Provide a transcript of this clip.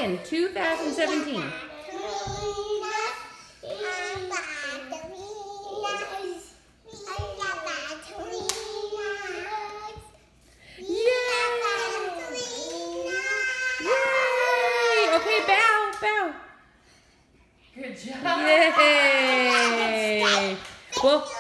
win 2017? Okay, bow. Good job. Yay! Well,